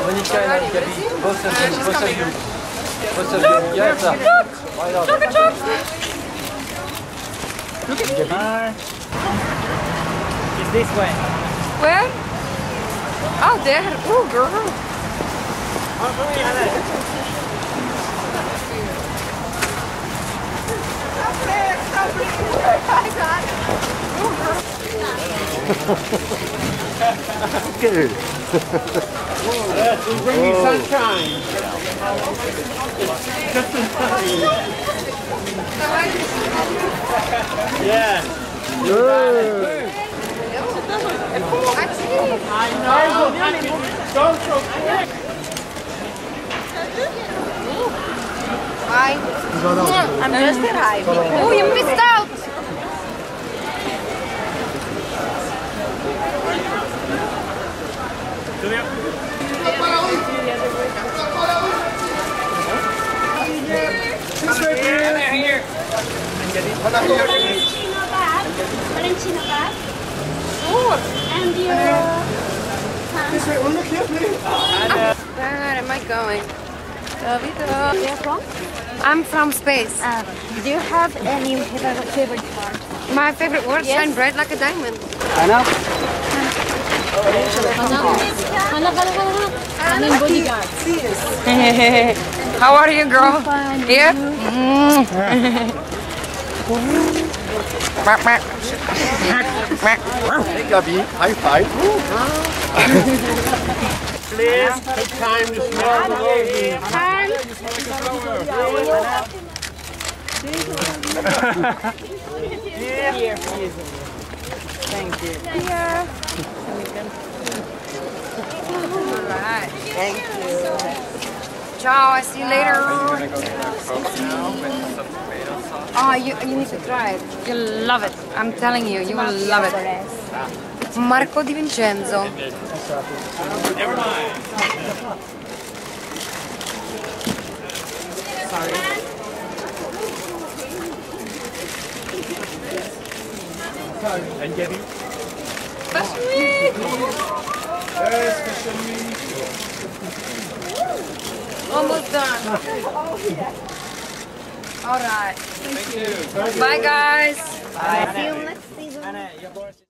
Monica and Gaby, both of you. Yeah, it's up. Look! Look at Gaby. It's this way. Where? Oh, there. Oh, girl. Good. Yes, we bring you sunshine. Yeah. Good. I know. Don't so quick. Hi. I'm just arriving. Oh, you missed out. Valentina bag. And your Where am I going? Where you from? I'm from space. Do you have any favorite part? My favorite word Yes. shine bright like a diamond. Hanne? I'm bodyguard. How are you, girl? Here? Hey, Gaby, high five. Please take time to smell the roses. Here, please. Thank you. Alright. Thank you. Ciao, I see you later. Oh, you need to try it. You'll love it. I'm telling you, you will love it. It's Marco Di Vincenzo. Never mind. Sorry. And Gaby? Fashion Week! Yes, Fashion Week. Almost done. Alright. Thank you. Bye, guys. Bye. See you next season. Hanne, your boys.